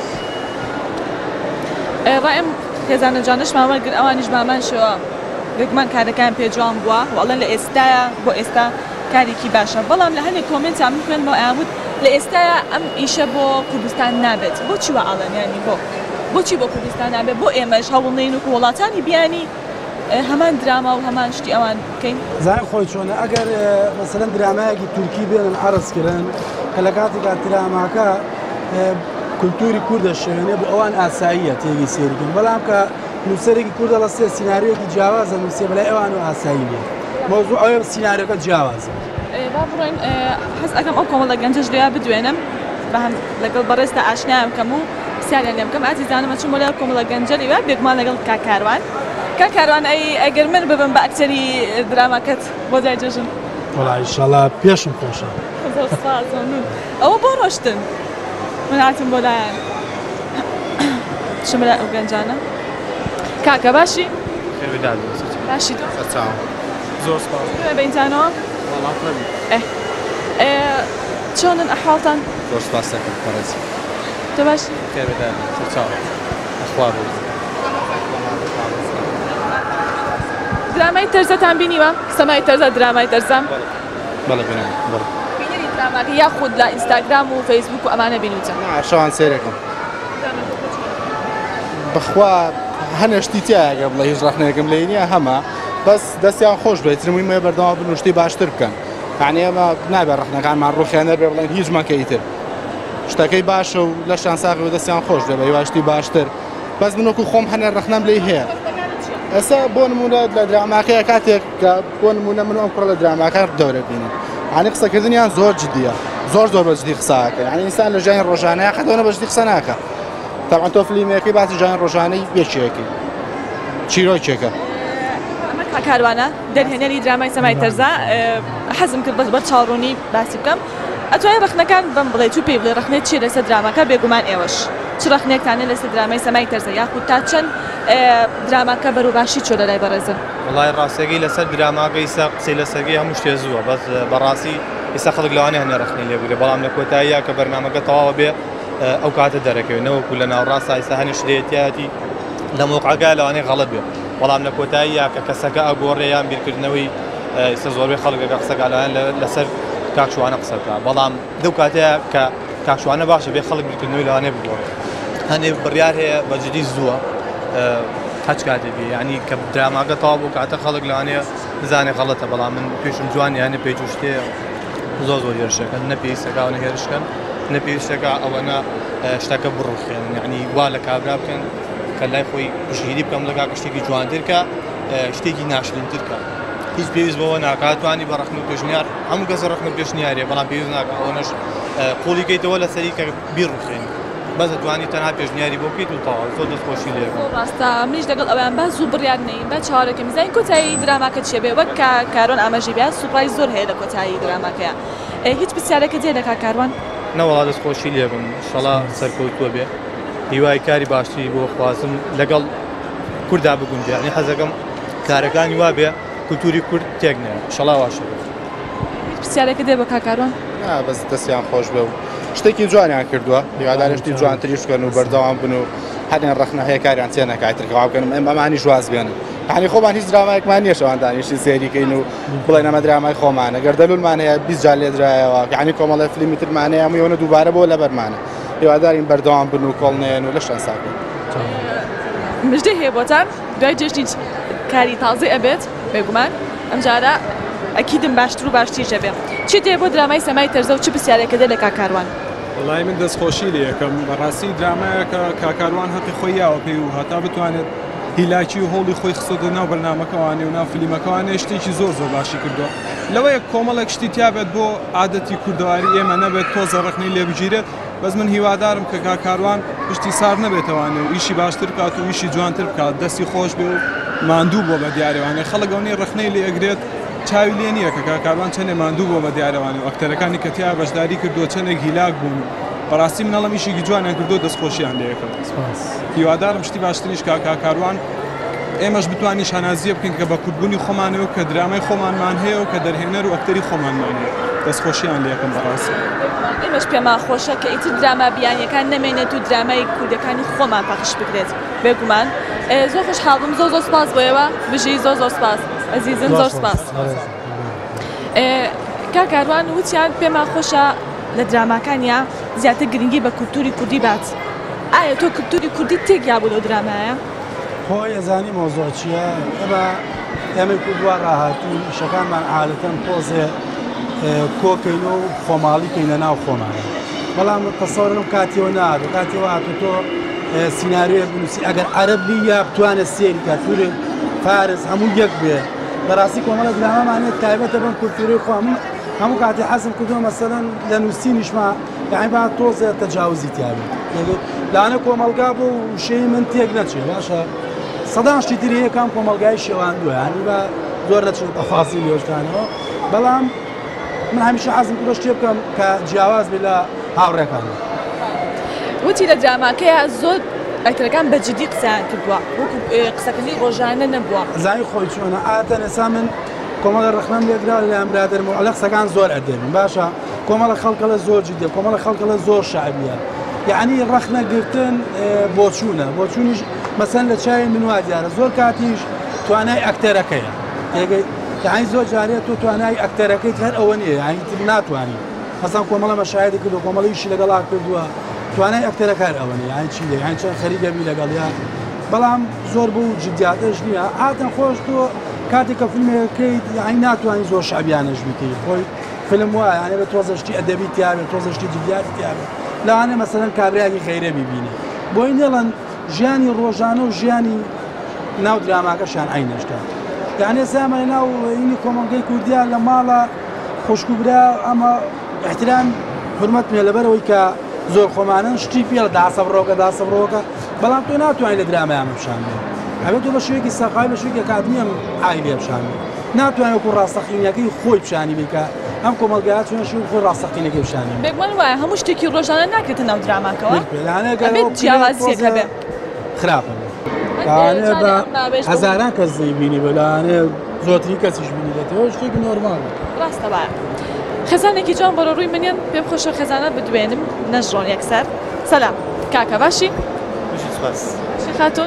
ڕایم خێزانە جانش مامەگر ئەوانیش مامان شەوە گەگمان کارەکان پێ جوان بووە وەڵێن لە ئێستاە بۆ ئێستا کارێکی باشە بەڵام لە هەندێک کۆمنتان من خوێنمەوە ئامود لە ئێستاە ئەم ئیشە بۆ کوردستان نابێت بۆچی وە ئاڵێن ینی بۆ بۆچی بۆ کوردستان نابێت بۆ ئێمەش هەوڵنین و وڵاتانی بیانی هەمان دراما و هەمان شتی ئەوان بکەین زان خۆی چۆنە ئەگەر مەسەرەن درامایەکی تورکی بێنن عرضکردن کە لە کاتێکا دراماکە کولتوری کوردە شوێنێ بۆ ئەوان ئاساییە تێگەی سێریکن بەڵام کە نووسەرێکی کوردە لە سێ سیناریۆکی جیاوازە نووسێ بەلای ئەوان و ئاسایی نیە مۆزوع ئەوێ سیناریۆکە جیاوازە با بڕۆین حەز ئەەکەم ئەو کۆمەڵە گەنجەش لێیا بدوێنم بە هەم لەگەڵ بەڕێستا ئاشنایان کەم و پرسیاریان لێ بکەم ئازیزانمە چوومە لای کۆمەڵە گەنجەلی وە بێگومان لەگەڵ کاکاروان کاکاروان ئەی ئەگەر من ببم بە ئەکتەری دراماکەت بۆ جای جەژن وەڵا ئینشاڵڵا پێشم خۆشە ئەوە بۆ ڕۆشتن من هاتم بۆ لایەن چمە لای ئەو گەنجانە کاکە باشی باشی زۆر سپاس بەینجانەوە چۆنن ئەحواڵتان زۆر سپاس دەکەم بەڕێزم تۆ باشی ئەخوار درامای تەرزەتان بینیوە سەمای تەرزە درامای تەرزەم بەڵێ بینم بڵێ بینیری دراماکە یاخود لە ئینستاگرام و فەیسبوک و ئەمانە بینوتە شەوان سێرەکەم بەخوا هەنێشتی تایەگە بڵێ هیچ ڕەخنەیەکەم لێ نییە هەمە بەس دەستیان خۆش بێت ترمووی بەردەوا بن و شتی باشتر بکەن یعنی ئێمە نابێت ڕەخنەکانمان ڕوخێنەر بێ بڵێن هیچ مەکەیتر شتەکەی باشە و لەشان ساغی و دەستیان خۆش بێ بە هیواشتی باشتر بەس من وەکو خۆم هەنێر ڕەخنەم لێ هەیە ئێستا بۆ نمونە لە دراماکەیە کاتێک کە بۆ نمونە من ئەم کوڕە لە دراماکە دەورە بینم یعنی قسەکردنیان زۆر جددیە زۆر زۆر بەجددی قساکە یعنی ئینسان لە ژیانی ڕۆژانەیە قەدەونە بەجددی قسە ناکە تاوان تۆ فلیمەکەی باسی ژیانی ڕۆژانەی یەکێکی چیرۆکێکە کاروانە دەرهێنەری درامای سەمای تەرزە حەزم کرد بەس بە چاڕوونی باسی بکەم ئەتوانێت ڕەخنەکان بم بڵێ تو پێی بڵێ ڕەخنێت چی لەسەر دراماکە بێگومان ئێوەش چ ڕەخنێکتانە لەسەر درامای سەمای تەرزە یاخود تا چەند دراماکە بەروباشی چۆ لە لای بەڕێزە وڵای ڕاستەکەی لەسەر دراماکە ئیسا قسەی لەسەرگەی هەموو شتێ زووە بەس بەڕاستی ئێستا خەڵک لەوانەیە هەنێ ڕەخنەی لێبگرێ بەڵام لە کۆتاییە کە بەرنامەکە تەواوە بێ ئەو کاتە دەرەکەوێت نەوەکو لە ناوڕاستە ئێستا هەنێ شتێتیاتی لە مۆقعەکە لەوانەیە غەڵەت بێ بەڵام لە کۆتاییە کە کەسەکە ئەگۆڕێ یان بیرکردنەوەی ئێستا زۆربەی خەڵکەکە قسەکە لەوان لەسەر کاکشوانە قسەکە بەڵام دەو کاتەیە کە کاکشوانە باشە بێ خەڵک بیرکردنەوەی لەوانێ بگۆڕێ هەنێ بڕیار هەیە بەجددی زووە هەچ کاتێبی ینی کە دراماکە تەواو بوو کاتە خەڵک لەوانەیە بزانێ غەڵەتە بەڵام من پێشم جوان یانە پێی شتەیە زۆر زۆر هێرشەکەن نەپێویستەکەونە هێرشکەن نەپێویستەکە ئەوەنە شتەکە بڕخێن یعنی وا لە کابرا بکەن کە لای خۆی پشگیری بکەم لەگا شتێکی جوانترکە شتێکی ناشرینترکە هیچ پێویست بەوە ناکاتوانی بە ڕخن و پێشنیار هەموو کەس ڕخن و پێشنیارێ بەڵام پێویست ناکە ئەوەنەش قوڵیکەیتەوە لە سەری کە بیر ڕخێن بەس دەتوانی تەنها پێشنیاری بۆ بکەیت و تەواو زۆر دەستخۆشی لێ ڕاستە منیش لەگەڵ ئەویان بە زوو بڕیار نەین بە چاوەڕێکم زین کۆتایی دراماکە چێ بێ وەک کارۆن ئاماژەی بێت سوپای زۆر هەیە لە کۆتایی دراماکەیە هیچ پرسیارێکە دێ لە کاکاروان نەوەڵا دەستخۆشی لێ بم شەڵا سەرکەوتووە بێ هیوای کاری باشتری بۆ خوازم لەگەڵ کووردا بگونجێ یعنی حەزەکەم کارەکانی وا بێ کولتوری کورد تێک نێ شەڵا واشە پرسیارێکە دێ بە کاکاروان بەس دەستیان خۆش بێ و شتێکی جوانیان کردووە هیوادارە شتی جوانتریش بکەن و بەردەوام بن و هەرێن ڕخنە هەیە کاریان چێ نەکاترکەوا بکەن ئەم ئەمانی جواز بێنن یعنی خۆمان هیچ درامایەکمان نییە شەوان دانیشتی سێریکەین و بڵێن ئەمە درامای خۆمانە گەردەلوولمان هەیە بیست جار لێدرایەوە یعنی کۆمەڵە فیلمی ترمانەیە هەموویەوە دووبارە بۆ لە بەرمانە هیوادارین بەردەوام بن و کۆڵنێن و لە شتان ساکەین مژدە هەیە بۆتان دوای جێشتی کاری تازە ئەبێت بێگومان ئەم جارە ئەکیدم باشتر و باشتیژە بێ چی دێ بۆ درامای سەمای تەرزە و چ پرسیارێکە دێ لە کاکاروان وڵای من دەستخۆشی لێ یەکەم بەڕاستی درامایە کە کاکاروان هەقی خۆی یاوە پێی و هەتا بتوانێت هیلاکی و هۆڵی خۆی خسۆدە ناو بەرنامەکەوانی و ناو فیلمەکەوانێ شتێکی زۆر زۆر باشی کردووە لەوەیە کۆمەڵێک شتی تیابێت بۆ عادەتی کوردەواری ئێمە نەبێت تۆزە ڕخنەی لێ بگیرێت بەس من هیوادارم کە کاکاروان پشتی سار نەبێتەوانێ و ئیشی باشتر بکات و ئیشی جوانتر بکات دەستی خۆش بێ و ماندوو بۆ بە دیارەوانێ خەڵکەونی ڕخنەی لێ ئەگرێت چاوی لێ نییە کە کاکاروان چەندێ ماندوو بۆ بە دیارەوانی و ئەکتەرەکانی کە تیا بەشداری کردو چەندێک هیلاک بوون بەڕاستی منەڵم ئیشێکی جوانیان کردو دەستخۆشییان لێ یەکەم هیوادارم شتی باشتریش کە کاکاروان ئێمەش بتوانانی شانازیە بکەین کە بە کورتبوونی خۆمانەوە کە درامای خۆمانمان هەیە و کە دەرهێنەر و ئەکتەری خۆمانمان هەیە دەستخۆشییان لێ یەکەم بەڕاستی ئێمەش پێمان خۆشە کە ئیتر دراما بیانیەکان نەمێنێت و درامای کوردەکانی خۆمان پاخش بکرێت بێگومان زۆر خۆشحاڵم زۆر زۆر سپاس بۆیەوە بژی زۆر زۆر سپاس ئەزیزم زۆر سپاس کاکاروان وتیان پێمان خۆشە لە دراماکانیا زیاتر گرنگی بە کولتوری کوردی بات ئایا تۆ کولتوری کوردی تێکیا بوو لەو درامایە خۆی ئەزانی مۆزۆ چییە ئەمە ئێمە کوردوا ڕاهاتوو شەکانمان عادەتەن تۆزێ کۆکەین و خۆماڵی کەینە ناو خۆمانە بەڵام تەسەورم کاتیەوە نادە کاتیەوە هاتوو تۆ سیناریۆ بنووسی ئەگەر عەرەبی یا بتوانێت سێری کات کوورد فارس هەموو یەک بێ بەڕاستی کۆمەڵە درامامانێت تایبەتە بم کولتوری خۆمن هەموو کاتی حەزم کردووە مەسەلەن لە نووسینیشما یعنی با تۆزێ تەجاوزی تیابێت لانە کۆمەلگا بۆ وشەی من تێک نەچێت باشە سەدان شتی تری یەکام کۆمەلگای شێواندووە ینی بە زۆر دەچێت تەفاسی لێشتانەوە بەڵام من هەمیشە حەزم کردووە شتێ بکەم کە جیاواز بێ لە هاوڕێکان وتی لە دراماکەیە زۆر ئەکتەرەکان بەجددی قسەیان کردووە وەکو قسەکردنی ڕۆژانە نەبووە زای خۆی چۆنە ئاتە نەسا من کۆمەڵە ڕخنەم لێدرا لە ئەمرادەرمەوە ئەلە قسەکان زۆر ئەدەبین باشە کۆمەڵە خەڵکە لە زۆر جددە کۆمەڵە خەڵکە لە زۆر شعبیە یعنی ڕخنە گرتن بۆچوونە بۆچوونیش مەسەن لە چای من وا دیارە زۆر کاتیش توانای ئەکتەرەکەیە یعنی زۆر جارێت تۆ توانای ئەکتەرەکەیت هەر ئەوە نییە یعنی تر ناتوانانی مەسەن کۆمەڵە مەشاهدی کردو کۆمەڵیشی لەگەڵا کردووە توانای ئەکتەرەکار ئەوە نیە یعنی چی لێ یعنی چەند خەریکەبی لەگەڵیا بەڵام زۆر بوو جدیاتش نییە ئاتەن خۆش تۆ کاتێک کە فیلمەکەیت یعنی ناتوانانی زۆر شعبیانەش بکەیت خۆی فیلم وایە یعنی بە تۆزەشتی ئەدەبی تیابێت تۆزەشتی جدیاتی تیابێت لەوانێ مەسەلەن کابراایەکی خەیرە بیبینی بۆی نێڵەن ژیانی ڕۆژانە و ژیانی ناو دراماکەشان عینەشتا یعنی سامە ناو اینی کۆمەڵگەی کوردیا لە ماڵە خۆشکوبرا ئەمە احترام حرمەت مێ لەبەرەوەی کە زۆر خۆمانن شتی پێ داسەبڕۆکە داسەبڕۆکە بەڵام تۆ ناتوانین لە درامایان بشانێ ئەبێت تۆ بە شوێکی سەقای بە شوێکی ئەکادمیە ئایلێ بشانێ ناتوانێت وەکو ڕاستەقینەکەی خۆی بشانی بکە ئەم کۆمەلگایە چۆن شوێ خۆی ڕاستەقینەکەی بشانێ بێگومان وایە هەموو شتێکی ڕۆژانە ناکرێتە ناو دراماکەوە ئەبێت جیاوازیەکە بێ خراپە بە هەزاران کەس دەیبینی بەلانێ زۆرتری کەسیش بینیێتەوە شتێکی نۆرمالە ڕاستە وایە خێزانێکی جوان بەرە ڕووی منیان پێم خۆشە خێزانە بدوێنم نەژڕۆن یەکسەر سەلام کاکە باشی چی خاتون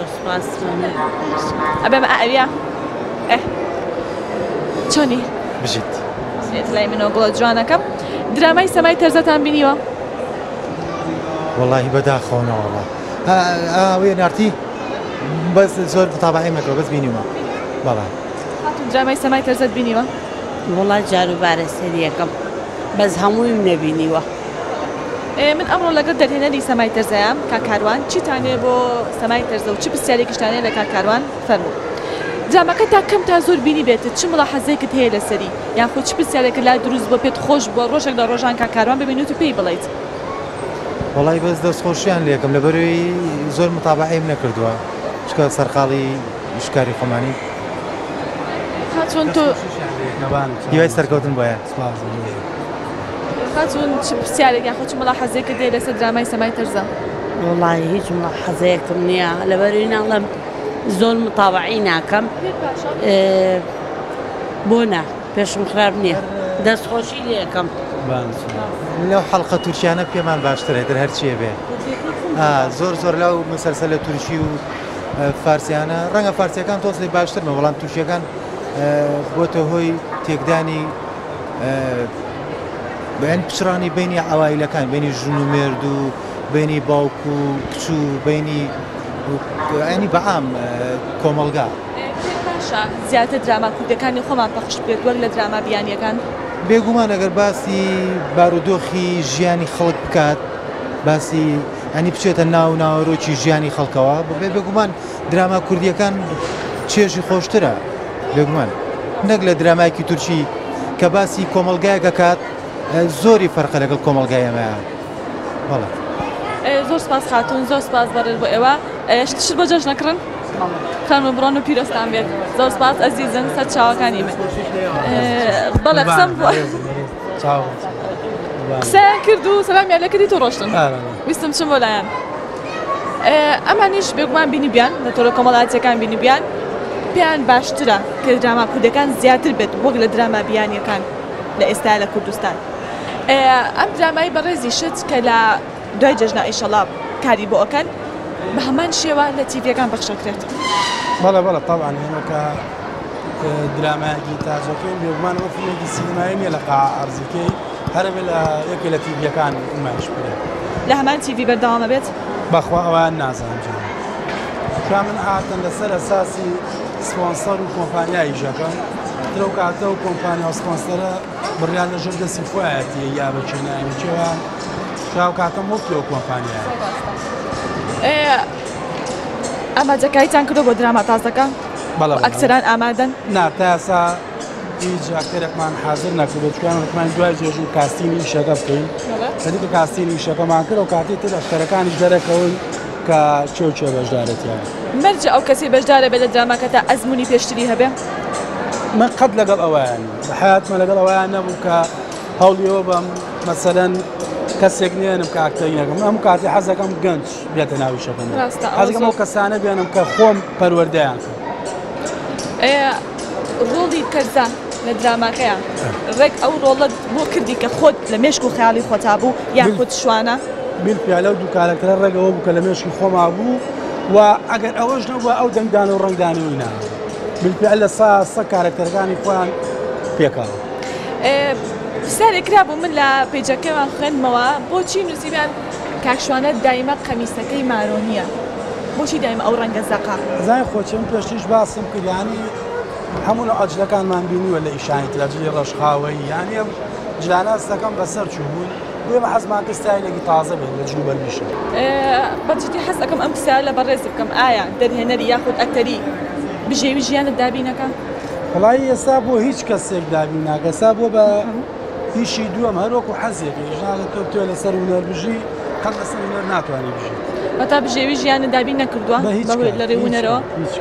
ئەبێمە ئەویە ئێ چۆنی بژیت سێت لای منەوە گوڵە جوانەکەم درامای سەمای تەرزەتان بینیوە وەڵاهی بەداخەونەوەڵە ئەوێ نارتی بەس زۆر قوتابعی مەکەوە بەس بینیوە بەڵام هاتون درامای سەمای تەرزەت بینیوە وڵات جاروبارە سەریەکەم بەس هەموویم نەبینیوە. من ئەمڕۆ لەگەڵ دەرهێنەری سەمای تەرزەیە کاکاروان چیتانێ بۆ سەمای تەرزە و چی پرسیارێکیشتانەیە لە کاکاروان فەرموو. درامەکە تا کەم تا زۆر بینی بێتت چ مڵاحەزەیەکت هەیە لەسەری یان خۆ چ پرسیارێکە لا دروست بۆ پێت خۆش بووە ڕۆژێک لە ڕۆژان کاکاروان ببینیت و پێی بڵێیت. وەڵای بەس دەستخۆشییان لێکم لەبەرەوەی زۆر متابعەیم نەکردووە چکە سەرقاڵی شکاری خۆمانی چۆن تۆ هیوای سەرکەوتن بۆیە چۆن چ پرسیارێک یان خۆ چ مڵاحەزەیەکت هەیە لەسەر درامای سەمای تەرزە؟ وڵای هیچ مڵاحەزەیەکم نییە لەبەرەوەی ناڵم زۆر متابعی ناکەم بۆ نا پێشم خراپ نییە دەستخۆشی لێکم لەو حەڵقە تورکیانە پێمان باشترێتر هەرچیە بێ زۆر زۆر لەو مەسەرسەلە تورکی و فارسیانە ڕەنگە فارسیەکان تۆز لێ باشترمە بەڵام تورکیەکان بۆتە هۆی تێکدانی بەیان پچڕانی بینی عەوایلەکان بینی ژن و مێرد و بینی باوک و کچ و بینی ئەنی بەعام کۆمەڵگا زیاتر دراما کوردەکانی خۆمان پەخش بێت وەک لە دراما بیانیەکان بێگومان ئەگەر باسی بارودۆخی ژیانی خەڵک بکات باسی ئەنی بچێتە ناو ناوەڕۆکی ژیانی خەڵکەوە بێ بێگومان دراما کوردیەکان چێژی خۆشترە بێگومان نەک لە درامایکی تورکی کە باسی کۆمەڵگایەکە کات زۆری فەرقە لەگەڵ کۆمەڵگایەمەیە بەڵێ زۆر سپاس خاتون زۆر سپاس بەڕێز بۆ ئێوە شت بۆ جەژ نەکڕن خانم بڕۆن و پیرۆستان بێت زۆر سپاس ئەزیزن سەر چاوەکانی من بەڵێ قسەم بووە قسەیان کرد و سەلامیان لێ کردی تۆ ڕۆشتن ویستم چم بۆ لایەن ئەمانیش بێگومان بینی بیان لە تۆرە کۆمەڵایەتیەکان بینی بیان پێیان باشترە کە دراما کوردەکان زیاتر بێت وەک لە دراما بیانیەکان لە ئێستا لە کوردستان ئەم درامایی بەڕێزی شت کە لە دوای جەژنا ئیشەڵا کاری بۆ ئەکەن بە هەمان شێوە لە تیڤیەکان بەخشەکرێت بەڵێ بەڵێ طبعا هێمەکە درامایەکی تاجەکەی بێگومان ئەوە فیلمێکی سینمایی نییە لە قاع عەرزەکەی هەرەبێ لە یەکێ لە تیڤیەکان نمایش بکرێت لە هەمان تیڤی بەردەوامە بێت بەخوا ئەویان نازانم شا من هاتن لەسەر ئەساسی سپۆنسەر و کۆمپانیای ژەکەم درەو کاتە و کۆمپانیا و سپۆنسەرە بڕیان لەژێر دەستی خۆیەتی یا بەچێناویچێوە شاو کاتەم وەکی ئەو کۆمپانیایە ئاماجەکایتان کردو بۆ دراما تازەکە ئەکسەران ئامادەن نا تا ئێستا هیچ ئاکتەرێکمان حازر نەکردو چکان وتمان دوای جێژ و کاستینی ئیشەکە بکەین کەدیکە کاستینی ئیشەکەمان کرد و کاتی تر ئەکتەرەکانیش دەرەکەون کە چێ و چێ بەشدارێتیان مەرجە ئەو کەسی بەشدارە بێت لە دراماکە تا ئەزمموی پێشتری هەبێ من قەت لەگەڵ ئەویان بە حیاتمە لەگەڵ ئەویان نەبوو کە هەوڵیەوە بەم مەسەلەن کەسێک نێنم کە ئاکتەرینەکەم ئەم کاتی حەزەکەم گەنج بێتە ناوی شەکەم حەزەکەم ئەو کەسانە بێنم کە خۆم پەروەردەیان کرد ڕۆڵی کەرزان لە دراماکەیان ڕێک ئەو ڕۆڵت بۆ کردی کە خۆت لە مێشک و خەیاڵی خۆتا بوو یان خۆت شوانە بیلپیالە و دوو کارەکتەرە ڕێگەوە بوو کە لە مێشکی خۆما بوو و ئەگەر ئەوەش نەبووە ئەو دەنگدان و ڕنگدانەوەی نا بیلپیال لە سا سە کارەکتەرەکانی خۆیان پێکاوە سارێکرا بوو من لە پێیجەکەیان خوێندمەوە بۆچی نووسیبیان کاکشوانە دایمە قەمیسەکەی مارۆنیە بۆچی دایم ئەو ڕەنگە زەقا زای خۆچم پێشتیش باسم کردیانی هەموو لە ئەجلەکانمان بینیوە لە ئیشانی تراجی ڕەشخاوەی یانی جلاناستەکەم بەسەر چوو بوون بێمە حەزمان کە ستایلێکی تازە بێت لە جنوب بەرمیشە بەجددی حەز ئەەکەم ئەم کسایە لە بەڕێز بکەم ئایا دەرهێنەری یاخود ئەکتەری بژێوی ژیانت دابینەکە؟ وڵای ئێستا بۆ هیچ کەسێک دابین ناکە ئێستا بۆ بە هیچی دووەم هەروەکو حەزێکی ژناڵە تۆ تۆ لەسەر هونەر بژی قەت لەسەر هونەر ناتوانێ بژی بەتا بژێوی ژیانت دابین نەکردووە بەهۆی لە ڕێی هونەرەوە؟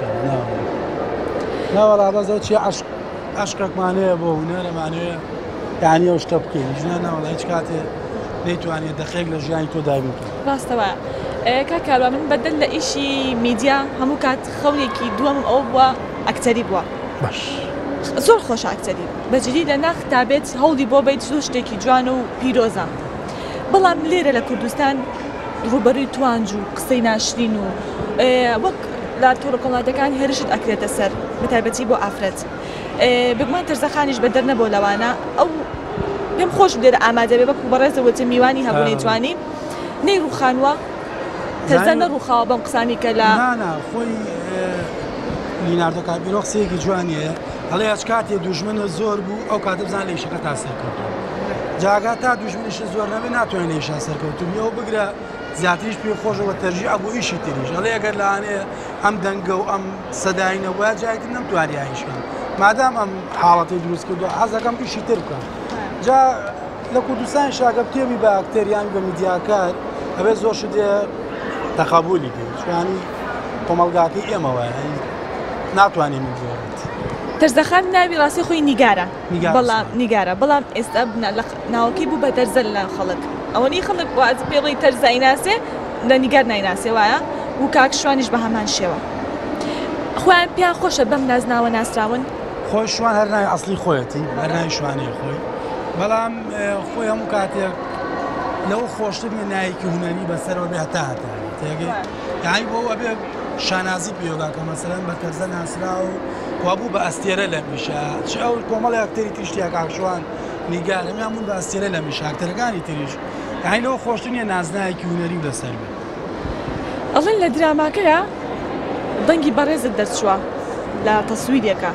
ناوەڵا بەزەوە چی عەشقێکمانەیە بۆ هونەرەمانەیە یعنی ئەو شتە بکەین ژنە ناوەڵا هیچ کاتێ نەیتوانێت دەخێک لە ژیانی تۆ دابین بکەین ڕاستەوە کاکاروان من بەدەل لە ئیشی میدیا هەموو کات خەونێکی دووەمم ئەو بووە ئەکتەری بووە باش زۆر خۆش ئەکتەری بەجددی لە ناخ تابێت هەوڵی بۆ بیت زۆر شتێکی جوان و پیرۆزە بەڵام لێرە لە کوردستان ڕوبەرووی توانج و قسەی ناشرین و وەک لە تۆڕە کۆمەڵایەتەکان هێرشت ئەکرێتە سەر بەتایبەتی بۆ ئافرەت بگومان تەرزەخانیش بەدەر نەبوو لەوانە ئەو پێم خۆش لێرە ئامادە بێ بەکو بەڕێزەوەتە میوانی هەبوو نەیتوانی نەی ڕووخانوە تەرزە نەڕووخاوە بەم قسانی کە لە خۆی لیناردۆ کاپیرۆ قسەیەکی جوانیە هەڵێ هەچ کاتێ دوژمنە زۆر بوو ئەو کاتە بزان لە ئیشەکە تاسیر کردو جاگات تا دوژمنیش زۆر نەبێ ناتوانێت لە ئیشان سەرکەوتوبیەوە بگرە زیاتریش پێ خۆشەوە تەرجیع بۆ ئیشی تریش ئەڵێ ئەگەر لەوانەیە ئەم دەنگە و ئەم سەداینە وایە جایتر نەمتوانی ئایشکەن مادام ئەم حاڵەتی دروست کردو حەزەکەم ئیشی تر بکەم جا لە کوردستان شاگە پێوی بە ئاکتەریان بە میدیاکار ئەبێ زۆر شدێ تەقابولی بێت چوانی کۆمەڵگاکەی ئێمەوە ناتوانێت من زۆرت تەرزەخان ناوی ڕاستی خۆی نیگارە بەڵام نیگارە بەڵام ئێستا ناوەکەی بوو بە تەرزە لە خەڵک ئەوەنی خەڵک واز پێڵی تەرزە ئایناسێ لە نیگار نایناسێ وایە و کاکشوانیش بە هەمان شێوە خۆیان پێیان خۆشە بەم نازناوە ناسراون خۆی شوان هەر ناوی ئەسڵی خۆیەتی هەر ناوی شوانەیە خۆی بەڵام خۆی هەموو کاتێک لەوە خۆشتر نایەکی هونەری بەسەرەوە بێ هەتا هەتا تێگەی یعنی بۆ ئەبێ شانازی پێوەگا کە مەسەلەن بە تەرزە ناسرا و وابوو بە ئەستێرە لە میشە چ ئەو کۆمەڵی ئەکتەری تریشتیا کاکشوان نیگار هەمیان بوون بە ئەستێرە لە میشە ئەکتەرەکانی تریش یعنی لەوە خۆشتر نیە نازنایەکی هونەری و لەسەر بێت ئەڵێن لە دراماکەیە دەنگی بەڕێزت دەرچووە لە تەسویرێکە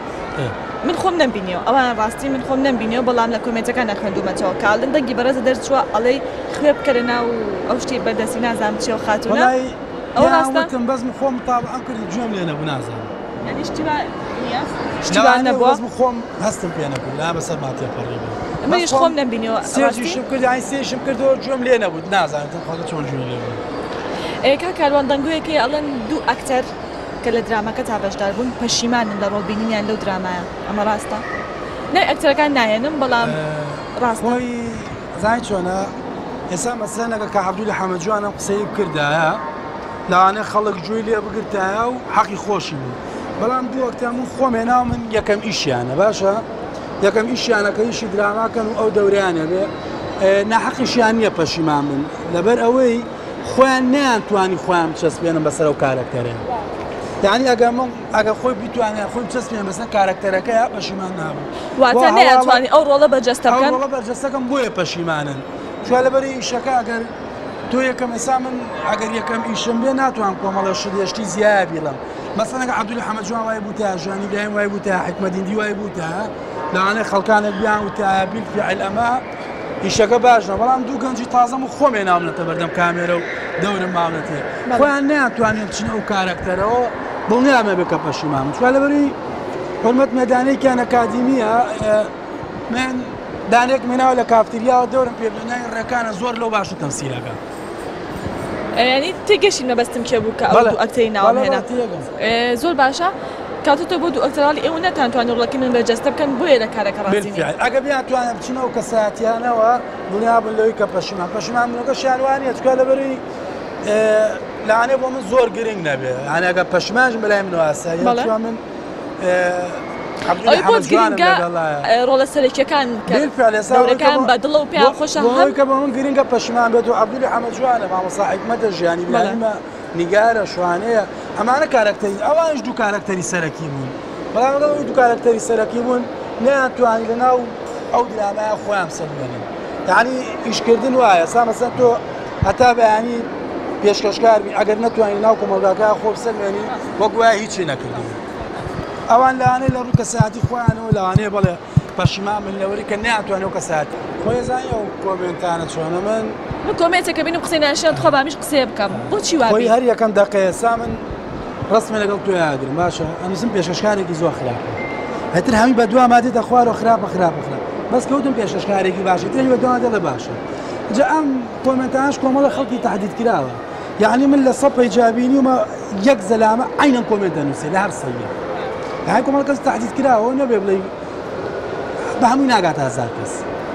من خۆم نەمبینیەوە ئەوان ڕاستی من خۆم نەمبینیەوە بەڵام لە کۆمنتەکان نەخوێندومەتەوە کاڵن دەنگی بەڕێزە دەرچووە ئەڵێ خوێ بکەرە ناو ئەو شتی بەردەستی نازانم چێوە خاتونە ئەو ڕاستم بەزم خۆم تابعەم کردی گوێم لێ نەبوو نازانم یعنی شتیوان نییە شتیوان نەبووە بەزم خۆم هەستم پێ نەکرد لا بەسەر ماتێ پەڕی بێ منیش خۆم نەمبینیەوە سێژیشم کرد یانی سێشم کردەوە گوێم لێ نەبوو نازانم خۆڵە چۆن گوێ لێ بوو ئێکا کاروان دەنگوویەکەی ئەڵێن دوو ئەکتەر کە لە درامەکە تا بەشدار بوون پەشیمانن لە ڕۆڵبینینیان لەو درامایە ئەمە ڕاستە نای ئەکتەرەکان نایەنم بەڵام ڕاست خۆی زای چۆنە ئێستا مەسەلەن ئەگەر کە عەبدولی حەمەدجوان ئەم قسەی بکردایە لەوانەیە خەڵک گوێی لێ بگرتایە و حەقی خۆشی بوو بەڵام دوو ئەکتەر من خۆم هێناو من یەکەم ئیشیانە باشە یەکەم ئیشیانە کە ئیشی دراماکەن و ئەو دەورەیانە بێ ناحەقیشیان نییە پەشیمان بن لەبەر ئەوەی خۆیان نەیانتوانی خۆیان بچەسپێنن بەسەر ئەو کارەکتەرێن یعنی ئەگەر من ئەگەر خۆی بتوانێت خۆی بچەسپێنن بەسەر کارەکتەرەکەی پەشیمان نابوو واتە نەیانتوانی ئەو ڕۆڵە بەرجەستە بکەن ئەو ڕۆڵە بەرجەستەکەم بۆیە پەشیمانن چوار لەبەری ئیشەکە ئەگەر تۆ یەکەم ئێستا من ئەگەر یەکەم ئیشم بێ ناتوان کۆمەڵە شدێشتی زیای بیڵم مەسەڵەن ئەگەر عەبدولی حەمەدجوان وای بوو تا ژیانی ئیبراهیم وای بوو تا حکمەتدین وای بوو تا لەوانەیە خەڵکانێک بیان و تا بیلفیعل ئەمە ئیشەکە باشە بەڵام دوو گەنجی تازەم و خۆم هێناونەتە بەردەم کامێرە و دەورم ماونەتێ خۆیان نەیانتوانێت بچنە ئەو کارەکتەرەوە دڵنیامە بێ کە پەشیمان بن چوار لەبەری حورمەت مەدانەیەکیان ئەکادیمیە من دانێک مێناوە لە کافتریاوە دەورم پێبنای ڕێکانە زۆر لەو باشە تەمسیلەکە ینی تێگەشی مەبەستم کێ بوو کە ئەو دوو ئەکتەری ناوهێنا زۆر باشە کاتۆ بۆ دوو ئەکتەراڵی ئێوە نەتانتوانێت ڕۆڵەکەی من بەرجەستە بکەن بۆیە لە کارەکە ڕاستی نییە ئەگە بیانتوانە بچنەوە کەساتیانەوە دنیا بن لەوەی کە پەشیمان پەشیمان بنەوەکە شیانوانیە چکە لەبەری لەوانێ بۆ من زۆر گرنگ نەبێ یعنی ئەگە پەشیمانم بەلای منەوە ئاساییە من ئەوی بۆ گرنگە ڕۆڵە سەرەکیەکان دەورەکان بە دڵە و پێیان خۆشە هەم کە بە من گرنگە پەشیمان بێت و عەبدولی حەمەدجوانە مامۆستا حیکمەتە ژیانی ئیبراهیمە نیگارە شوانەیە ئەمانە کارەکتەری ئەوانش دوو کارەکتەری سەرەکی بوون بەڵام ئەگەر دوو کارەکتەری سەرەکی بوون نەیانتوانی لەناو ئەو درامایە خۆیان سەربێنن یعنی ئیشکردن وایە سا مەسەن تۆ هەتا بەیانی پێشکەشکار بی ئەگەر نەتوانی ناو کۆمەڵگاکە خۆ بسەربێنی وەک وایە هیچی نەکردبوو ئەوان لەوانەیە لە ڕوو کەساتی خۆیانەوە لەوانەیە بەڵێ پەشیمان من لەوەی کە نەیانتوانێت کەساتی خۆی زانانی ئەو کۆمنتانە چۆنە من من کۆمنتێکە بینم قسەی ناشێت خۆ بامیش قسێ بکەم بۆچی وا خۆی هەر یەکەم دەقەیە سا من ڕستمە لەگەڵ تۆ یاگرم باشە ئەنووسم پێشکەشکارێکی زۆر خراپە هەتر هەمی بە دوام مادێتە خوارەوە خراپە خراپە خراپ بەس کەوتم پێشکەشکارێکی باشە تێنی بە دوام دەڵێ باشە جا ئەم کۆمنتانش کۆمەڵە خەڵکی تهدید کراوە یعنی من لە سەپەی جابینی ومە یەک زەلامە عینەن کۆمنتە نووسێ لە هەر سەویە یعنی کۆمەڵ کەس تهدید کراوە نەبێ بڵێ بە هەمووی ناگاتە هەزار کەس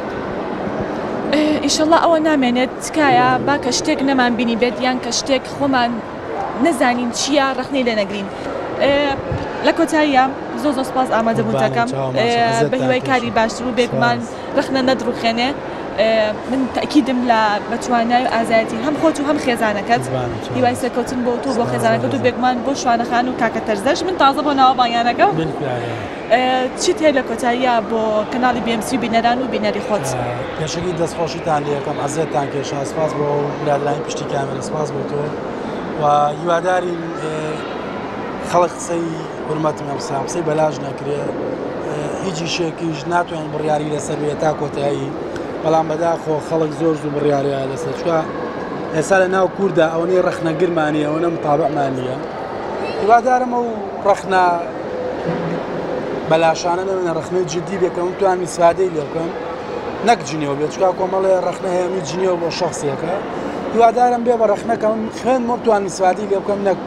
ئیشەڵڵا ئەوە نامێنێت تکایە با کە شتێک نەمان بینی بێت یان کە شتێک خۆمان نەزانین چییە ڕەخنەی لێ نەگرین لە کۆتاییە زۆ زۆ سپاس ئامادەبوونەکەم بە هیوای کاری باشتر و بێگومان ڕەخنە نەدروخێنێ من تاکیدم لە بەتوانای و ئازایەتی هەم خۆت و هەم خێزانەکەت هیوای سەرکەوتن بۆ تۆ بۆ خێزانەکەت و بێگومان بۆ شوانەخان و کاکە تەرزەش من تازە بۆ ناوەبانیانەکە چیت هەیە لە کۆتاییە بۆ کەناڵی بی ئەم سی و بینەران و بینەری خۆت پێشەکی دەستخۆشیتان لێ یەکەم عەزیەتان کێشا سپاس بۆ برادرانی پشتی کامێرە سپاس بۆ تۆ و هیوادارین خەڵک قسەی حورمەتم ئەم قسە قسەی بەلاژ نەکرێ هیچی شێکیش ناتوانین بڕیاری لەسەر بێت تا کۆتایی بەڵام بەداخۆ خەڵک زۆر زوو بڕیارەیە لەسەر چوە ئێستا لە ناو کووردا ئەوەی ڕەخنەگرمانیە ئەوە متابعمانیە هیوادارم ئەو ڕەخنا بەلاشانە نەوێنە ڕەخنەی جدی بێکەم توانی سادەی لێ بکەم نەک جنێوە بێت چکا کۆمەڵێ ڕەخنە هەیەمی جنێوە بۆ شخصیەکە هیوادارم بێ بە ڕەخنەکەم خوێن مۆتوان سوادی لێ بکەم نەک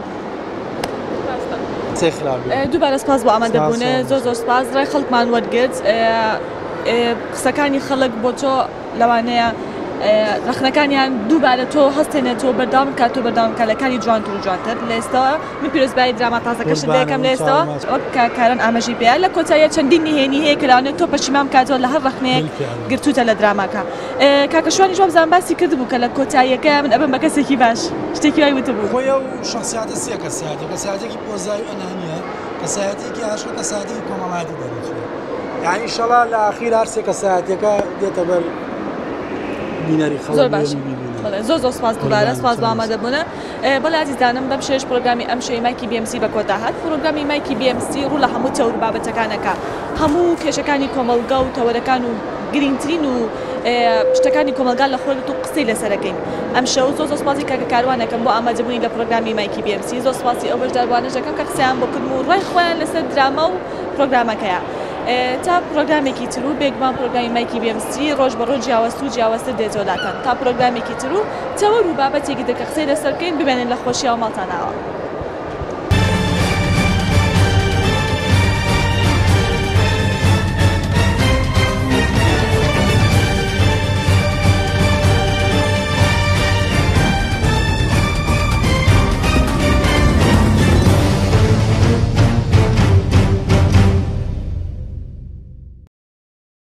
دووبارە سپاس بۆ ئامادەبوونە زۆر زۆر سپاس ڕای خەڵکمان وەرگرت قسەکانی خەڵک بۆ تۆ لەوانەیە ڕەخنەکانیان دووبارە تۆ هەستێنێتەوە بەرداوم کات تۆ بەرداوم کالەکانی جوانتر و جوانتر لە ئێستاوە من پیرۆزبایی دراما تازەکەشت دەکەم لە ئێستاوە وەک کاران ئاماژی پێە لە کۆتاییە چەندین نهێنی هەیە کەلاوانێت تۆ پەشیمان کاتەوە لە هەر ڕەخنەیەک گرتوتە لە دراماکە کاکەشوانی جواب زان باسی کردبوو کە لە کۆتاییەکە من ئەبم بە کەسێکی باش شتێکی وای وتبوو خۆی ئەو شخصیاتە سێ کەسایەتە کەسایەتێکی پۆزای و ئەنانیە کەسایەتێکی عاشق کەسایەتێکی کۆمەڵایەتی دەرەچێت یعنی ئینشەڵا لە ئاخیر هەر سێ کەسایەتەکە دێتە بەر بینەری خەڵک زۆر باش زۆر زۆر سپاس دووبارە سپاس بۆ ئامادەبوونە بەڵێ عزیزانم بەم شێش پرۆگرامی ئەم شەوی مایکی بی ئەم سی بە کۆتا هات پرۆگرامی مایکی بی ئەم سی ڕوو لە هەموو تەور بابەتەکانەکە هەموو کێشەکانی کۆمەلگا و تەوەرەکان و گرنگترین و شتەکانی کۆمەلگا لە خۆی و قسەی لەسەرەکەین ئەم شەو زۆر زۆر سپاسی کاکە کاروانەکەم بۆ ئامادەبوونی لە پرۆگرامی مایکی بی ئەم سی زۆر سپاسی ئەو بەشداروانەشەکەم کە قسەیان بۆ کردم و ڕای خۆیان لەسەر دراما و پرۆگرامەکەیە تا پرۆگرامێکی تر و بێگومان پرۆگرامی مایکی بی ئەم سی ڕۆژ بە ڕۆژ جیاوەست و جیاوەستە دێتۆلاتان تا پرۆگرامێکی تر و تەوەر و بابەتێکی دەکە قسەی لەسەرکەین ببێنن لە خۆشییە و ماڵتانەوە